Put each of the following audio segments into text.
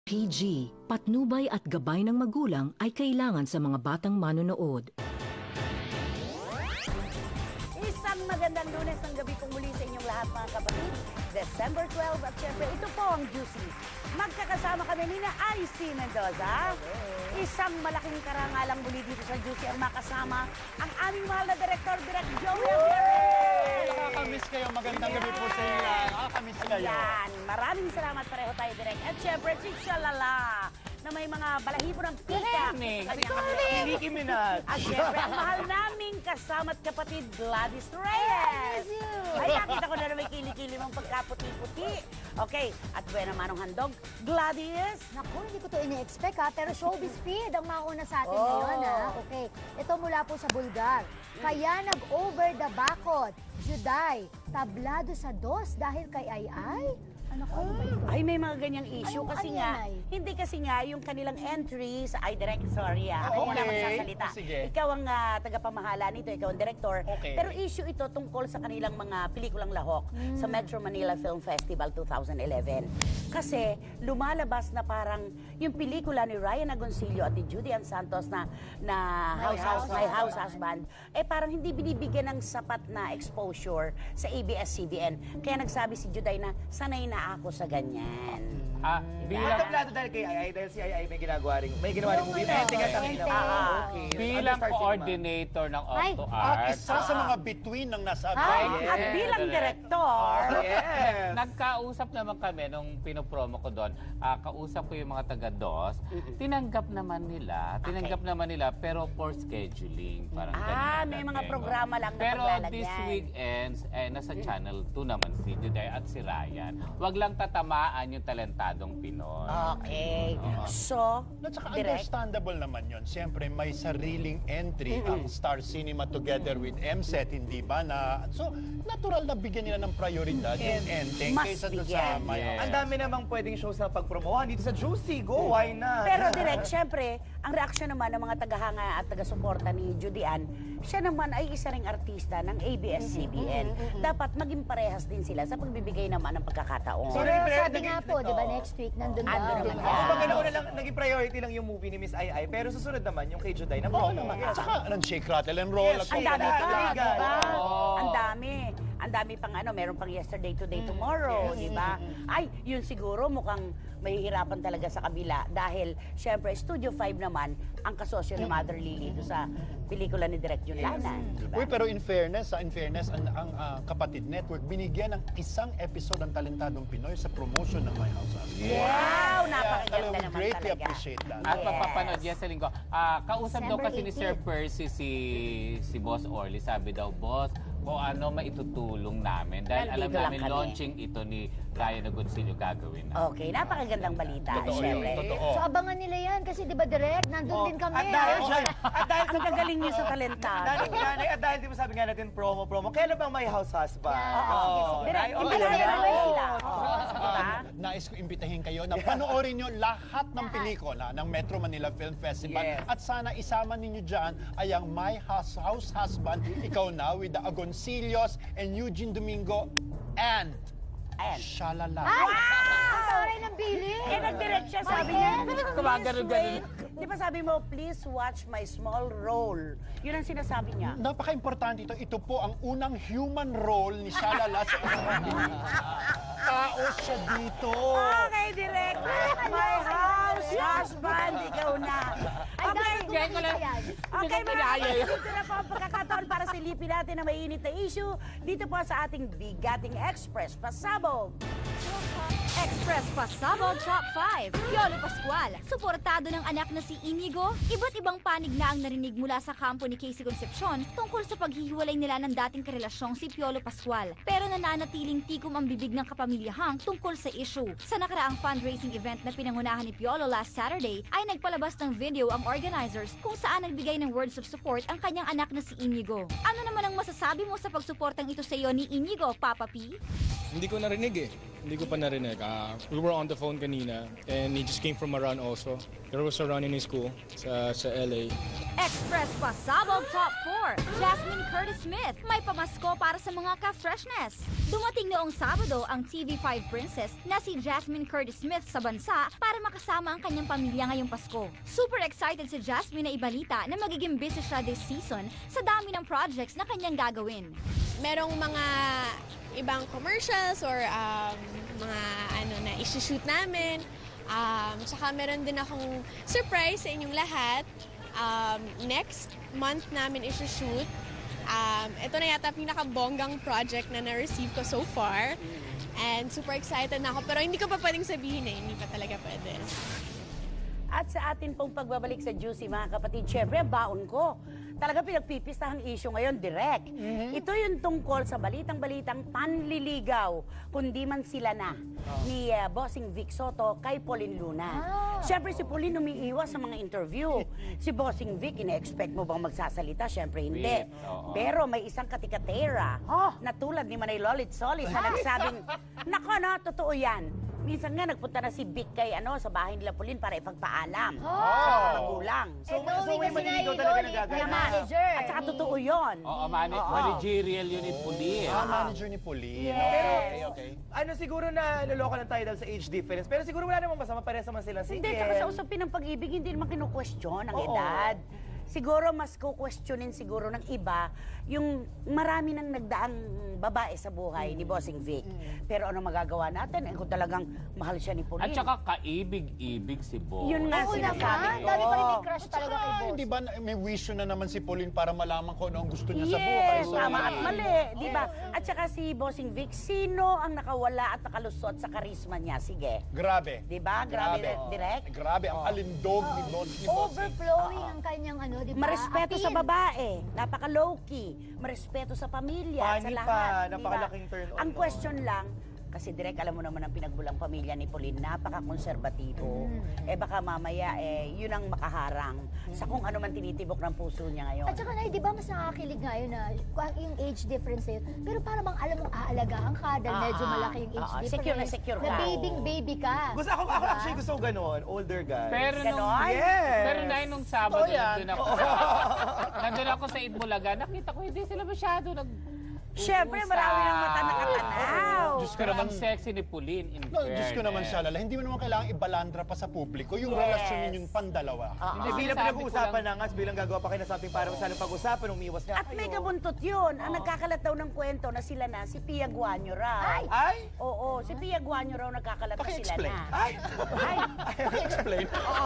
PG, patnubay at gabay ng magulang ay kailangan sa mga batang manonood. Isang magandang Lunes ng gabi pong muli sa inyong lahat mga kapatid. December 12 at syempre ito po ang Juicy. Magkakasama kami ni na IC Mendoza. Isang malaking karangalang muli dito sa Juicy ang makasama ang aming mahal na direktor, Direk Joey Aguirre. Nakakamiss kayo. Magandang gabi po sa inyo. Nakakamiss kayo. Yan. Maraming salamat pareho tayo, Direk. At syempre si Shalala na may mga balahibo ng pika. Nicki Minaj. At syempre, ang mahal naming kasama't kapatid, Gladys Reyes. Ay, nakita ko na may kili-kili mong pagkaputi-puti. Okay, at buena manong handog, Gladys. Naku, hindi ko to ini-expect ha, pero showbiz feed ang mauna sa atin ngayon ha. Okay, ito mula po sa Bulgar. Kaya nag-over the bakod. Juday, tablado sa dos dahil kay Ay. Ano ko? Ay, may mga ganyang issue Ano- kasi ano nga, yan, Ay? hindi kasi nga yung kanilang entries, ay direct, sorry ako na Okay. magsasalita. Sige. Ikaw ang tagapamahala nito, ikaw ang director. Okay. Pero issue ito tungkol sa kanilang mga pelikulang lahok sa Metro Manila Film Festival 2011. Kasi lumalabas na parang yung pelikula ni Ryan Agoncillo at ni Judy Ann Santos na My House Husband, eh parang hindi binibigyan ng sapat na exposure sa ABS-CBN. Kaya nagsabi si Juday na sanay na ako sa ganyan. Bilang tablado dahil kay Ai, dahil si Ai may ginagawa rin movie. Ending at ang Ending. okay. bilang Understar Cinema. coordinator ng Ay, Octo At Art, isa sa mga between ng nasa Ay, At bilang direktor, Yes. nagkausap naman kami nung pinopromo ko doon. Kausap ko yung mga taga-DOS. Tinanggap naman nila, pero for scheduling. Parang ganyan may mga dating. programa lang na Pero paglalagyan. this weekends, nasa Channel 2 naman si Juday at si Ryan. Wag lang tatamaan yung talentadong Pinoy. Okay. So, At saka direct. understandable naman yon. Siyempre, may sariling entry ang Star Cinema together with MSET, hindi ba? So, natural na bigyan nila ng prioridad yung ending Mas kaysa doon bigyan. sa may... Yes. Ang dami namang pwedeng shows na pagpromohan dito sa Juicy. Go, why not? Pero direct, syempre, ang reaksyon naman ng mga tagahanga at taga-suporta ni Judy Ann, siya naman ay isa ring artista ng ABS-CBN. Dapat maging parehas din sila sa pagbibigay naman ng pagkakataon. Pero Siyempre, sabi nga po, di ba, next week nandun daw. Andun naman di ba? yan. Kumbaga nauna lang, naging priority lang yung movie ni Miss Ai, pero susunod naman yung kay Juday na promo. At saka, shake, rattle, and roll. Yes, Ang dami pa, Legal. di ba? Oo. Ang dami. Ang dami pang meron pang yesterday, today, tomorrow, di ba? Ay, yun siguro mukhang mahihirapan talaga sa kabila dahil syempre Studio 5 naman ang kasosyo ni Mother Lily do sa pelikula ni Direk Jun Lanan, di ba? Uy, pero in fairness, ang Kapatid Network, binigyan ng isang episode ang talentadong Pinoy sa promotion ng My House Husband. Wow, napakaganda talagang naman greatly talaga. appreciate that. At Yes. mapapanood yan sa linggo. Kausap daw December kasi ni Sir 18. Percy si Boss Orly. Sabi daw, Boss, kung ano maitutulong namin. Dahil Nandito alam lang namin kami. launching ito ni Ryan Agoncillo gagawin na. Okay, napakagandang balita, Totoo yun, syempre. totoo. So abangan nila yan kasi di ba direct, nandun din kami. At dahil, ha? at dahil Ang gagaling niyo sa talentado. at dahil di ba sabi nga natin promo, kailan bang My House Husband? Yeah. Oo. Direk, Ay, imbitahin okay. mo naman sila. Oo. Diba? Nais ko imbitahin kayo na panoorin nyo lahat ng pelikula ng Metro Manila Film Festival. Yes. At sana isama ninyo dyan ay ang My House Husband, Ikaw Na with the Agoncillos and Eugene Domingo and Ayan. Shalala. Ay! Ang taray ng bili! Eh, nag-direct siya, sabi My niya, end. please wait. Di ba sabi mo, please watch my small role. Yun ang sinasabi niya. Napaka-importante ito. Ito po ang unang human role ni Shalala sa tao siya dito. Okay, direct. My house, husband, ikaw na. Ay, dapat tumakita yan. Okay, mga dito na po ang pagkakataon para silipin natin ang mainit na issue dito po sa ating bigating Express Pasabog. Express Pasabog Top 5. Piolo Pascual, suportado ng anak na si Inigo. Iba't ibang panig na ang narinig mula sa kampo ni Casey Concepcion tungkol sa paghihiwalay nila ng dating karelasyong si Piolo Pascual. Pero nananatiling tikom ang bibig ng kapamilyahang tungkol sa issue. Sa nakaraang fundraising event na pinangunahan ni Piolo last Saturday, ay nagpalabas ng video ang organizers kung saan nagbigay ng words of support ang kanyang anak na si Inigo. Ano naman ang masasabi mo sa pagsuportang ito sa iyo ni Inigo, Papa P? Hindi ko narinig eh. Hindi ko pa narinig. We were on the phone kanina and he just came from a run also. There was a run in his school sa LA. Express Pasabog Top 4, Jasmine Curtis Smith. May pamasko para sa mga ka-freshness. Dumating noong Sabado ang TV5 princess na si Jasmine Curtis Smith sa bansa para makasama ang kanyang pamilya ngayong Pasko. Super excited si Jasmine na ibalita na magiging busy siya this season sa dami ng projects na kanyang gagawin. Merong mga ibang commercials or mga na isi-shoot namin. Tsaka meron din akong surprise sa inyong lahat. Next month namin isi-shoot. Ito na yata pinakabonggang project na na-receive ko so far. And super excited na ako. Pero hindi ko pa pwedeng sabihin hindi pa talaga pwede. At sa atin pong pagbabalik sa Juicy, mga kapatid, syempre, baon ko. Talaga pinagpipistahang issue ngayon, direct. Ito yung tungkol sa balitang-balitang panliligaw, kundi man sila na, ni Bossing Vic Soto kay Pauline Luna. Syempre, si Pauline umiiwas sa mga interview. Si Bossing Vic, ine-expect mo bang magsasalita? Syempre, hindi. Pero may isang katikatera na tulad ni Manay Lolit Solis na nagsabing, nako, no, totoo yan. Minsan nga, nagpunta na si Vic kay, sa bahay nila Pauline para ipagpaalam sa mga magulang. So may maniligaw talaga na gagawin. At saka totoo yun. Oo, managerial yun ni Pauline. Manager ni Pauline. Pero, Okay. siguro na naloko lang tayo dahil sa age difference. Pero siguro wala namang masama, parehas naman silang single. Hindi, tsaka sa usapin ng pag-ibig, hindi naman kinu-question ang edad. Siguro mas ko-questionin siguro ng iba yung marami nang nagdaang babae sa buhay ni Bossing Vic. Pero ano magagawa natin? Kung talagang mahal siya ni Pauline. At saka kaibig-ibig si Boss. Yun nga sinasabi ko. Dami pa rin may crush talaga kay Boss. Hindi ba may wisyo na naman si Pauline para malaman ko ano ang gusto niya sa buhay? Yes, So, tama at mali, di ba? At saka si Bossing Vic, sino ang nakawala at nakalusot sa karisma niya? Sige. Grabe. Di ba? Grabe, direct. Grabe, ang alindog ni Bossing. Overflowing ang kanyang di ba? Marespeto sa appeal. babae, napaka-low-key, marespeto sa pamilya, at sa Funny lahat. pa, di ba? napakalaking turn on. Ang question lang, kasi direct alam mo naman ang pinagbulang pamilya ni Pauline, napaka-konserbatibo. Baka mamaya, yun ang makaharang sa kung ano man tinitibok ng puso niya ngayon. At saka di ba mas nakakakilig ngayon na yung age difference na yun. Pero para bang alam mong aalagaan ka dahil medyo malaki yung age difference. Secure na secure ka. Na baby ka. Gusto ako actually gusto ko ganon, older guy. Pero Ganon? Yes! Pero nung Sabado, yan. nandun ako sa Itbulaga, nakita ko hindi sila masyado Siyempre, marami ng mata nakatanaw. Diyos ko Pero naman, ang sexy ni Pauline, in no, Diyos ko naman fairness. siya, Lala. Hindi mo naman kailangan ibalandra pa sa publiko yung relasyon ninyong pandalawa. Hindi, bilang Sinasabi pinag-uusapan ko na nga, bilang gagawa pa kayo ng something para masalang pag-usapan, umiwas nga At may kabuntot yun. Ang nagkakalat daw ng kwento na sila na, si Pia Guanyo raw. Ay! Oo, si Pia Guanyo raw nagkakalat na sila Paki-explain. na. Ay! Explain.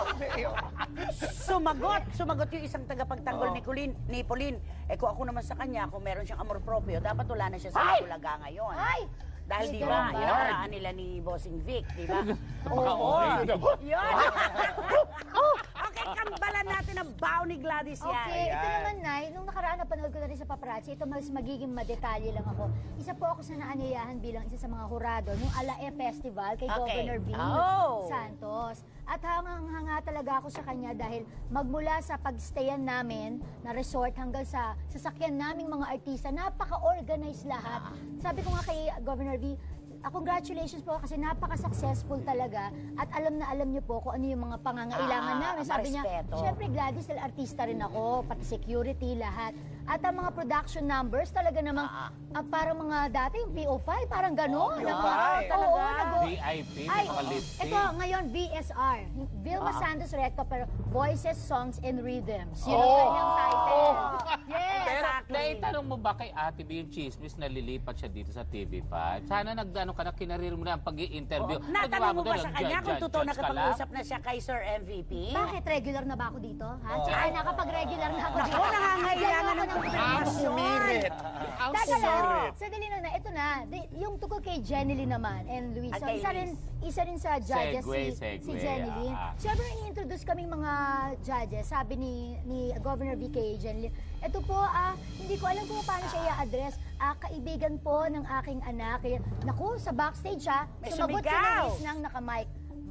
Sumagot yung isang tagapagtanggol ni Pauline. Kung ako naman sa kanya, kung meron siyang amor proprio, dapat wala na siya sa Bulaga ngayon. Ay! Dahil Ay, di ba, ganun ba? inawaraan nila ni Bossing Vic, di ba? Okay. Yun. Okay, kambalan natin ang bao ni Gladys yan. Okay, ito naman, Nay, nung nakaraan napanood ko na rin sa paparazzi, ito mas magiging madetalye lang ako. Isa po ako sa naanyayahan bilang isa sa mga hurado nung Alae Festival kay Okay. Governor V. Oh. Santos. At hangang-hanga talaga ako sa kanya dahil magmula sa pagstayan namin na resort hanggang sa sasakyan naming mga artista, napaka-organized lahat. Sabi ko nga kay Governor V, congratulations po kasi napaka-successful talaga at alam na alam niyo po kung ano yung mga pangangailangan namin. Sabi niya, marespeto. syempre Gladys, dahil artista rin ako, pati security, lahat. At ang mga production numbers talaga namang parang mga dati, yung PO5, parang gano'n. PO5. Oo, VIP, Ay, nakalipstick. ito ngayon, VSR. Vilma Santos Recto, pero Voices, Songs, and Rhythms. Yun ang Oh! kanyang title. Yes! Pero Exactly. naitanong mo ba kay Ate B yung chismis na lilipat siya dito sa TV5? Sana nagdano ka na kinarir mo na ang pag-i-interview. Natanong mo ba sa kanya kung totoo nakapag-usap na siya kay Sir MVP? Bakit regular na ba ako dito? Ha? Ay, nakapag-regular na ako dito. Ako, nangangailangan ng Pumirit. Ang Teka lang, sumirit. sandali lang na. Ito na, yung tungkol kay Jenny Lynn naman and Luis. At So, kay isa rin sa judges Segue. si Jenny Lynn. Siyempre, i-introduce kaming mga judges. Sabi ni Governor V. kay Jenny Lynn, ito po, hindi ko alam kung paano siya i-address. Kaibigan po ng aking anak. Naku, sa backstage siya, May sumagot si sumigaw. Luis ng naka-mic.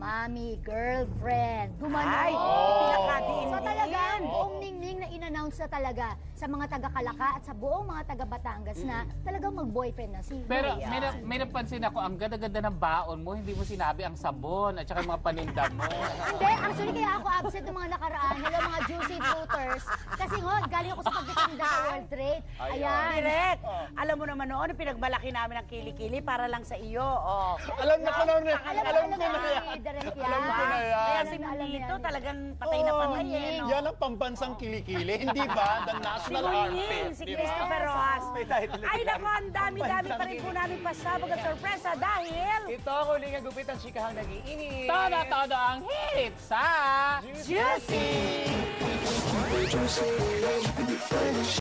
Mami, girlfriend. Gumanon. Ay, pinakadiin So din. talagang buong Ningning na in-announce na talaga sa mga taga-Kalaka at sa buong mga taga-Batangas na talagang mag-boyfriend na si Pero Maria. may napansin ako, ang ganda-ganda ng baon mo, hindi mo sinabi ang sabon at saka yung mga paninda mo. Hindi, actually kaya ako absent ng mga nakaraan. Hello mga juicy fruiters. Kasi nga, galing ako sa pagtitinda sa World Trade. Ayan. Direct. Alam mo naman noon, pinagmalaki namin ang kilikili para lang sa iyo. Oh. Alam na ko na yan. Alam Alam mo ko na yan. ni Direk yan. Alam ko na yan. Kaya si Alam Manito yan. talagang patay na patay eh. No? Yan ang pambansang kilikili, hindi ba? The Si national Munying, armpit. si di ba? Christopher Rojas. May title na Ay si nako, ang dami-dami pa rin po namin pasabog at sorpresa dahil Ito ang huling ang gupit ang chikahang nag-iinit. Todo ang hit sa Juicy! Juicy,